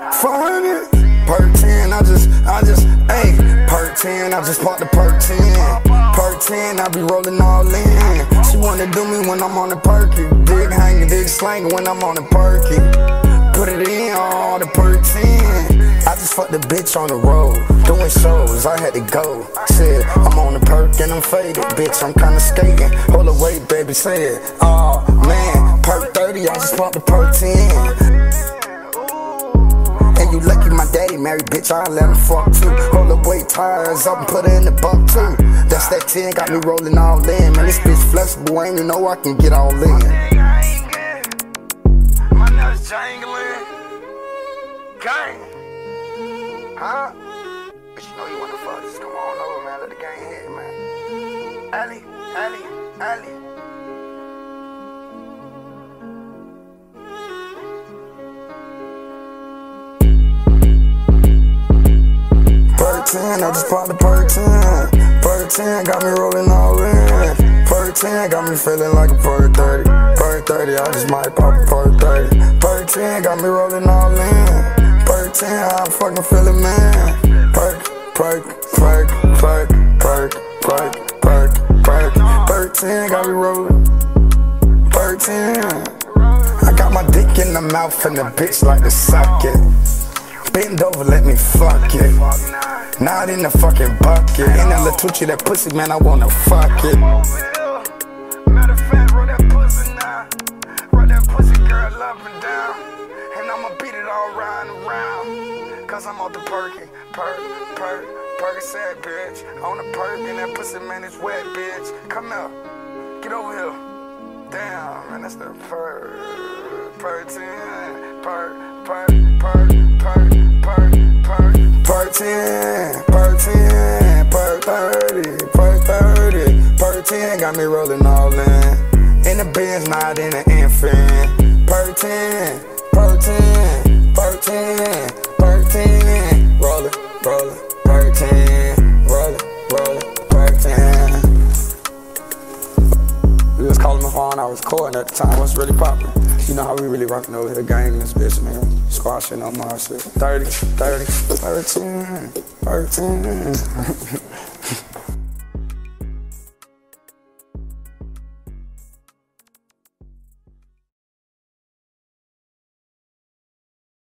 400, perk 10, I just, ayy, perk 10, I just bought the perk 10. Perk 10, I be rolling all in. She wanna do me when I'm on the perky. Dig hanging, dig slanging when I'm on the perky. Put it in, all the perk 10. I just fucked the bitch on the road, doing shows, I had to go. Said, I'm on the perk and I'm faded, bitch, I'm kinda skating. Hold the wait, baby, said, oh man, perk 30, I just bought the perk 10. And you lucky my daddy married, bitch, I let him fuck too. Hold the weight, tires up and put her in the buck too. That's that 10, got me rolling all in. Man, this bitch flexible, ain't you know I can get all in. My nuts jangling, gang. Huh? But you know you wanna fuck, just come on over, man. Let the gang hit, man. Alley. Perk 10, I just bought the perk 10. Perk 10 got me rolling all in. Perk 10 got me feeling like a perk 30. Perk 30, I just might pop a perk 30. Perk 10 got me rolling all in. Perk 10, how I fucking feelin', man. Perk 10 got me rollin'. Perk 10. I got my dick in the mouth and the bitch like to suck it. Bend over, let me fuck it. Not in the fucking bucket. In the Latucci, that pussy, man, I wanna fuck it. Matter of fact, roll that pussy now. Roll that pussy, girl, up and down. And I'ma beat it all round and round. Cause I'm on the Percocet, bitch. On the perk and that pussy, man, it's wet, bitch. Come here, get over here. Damn, man, that's the perk 10. Perk 10, perk 30, perk 10 got me rolling all in. In the Benz, not in the infant. Perk 10, roll it, perk 10, roll it, perk 10. We was calling my phone, I was recording at the time, what's really poppin'? You know how we really rockin' over here, gang in this bitch, man. Squashing on my shit. 30, 13.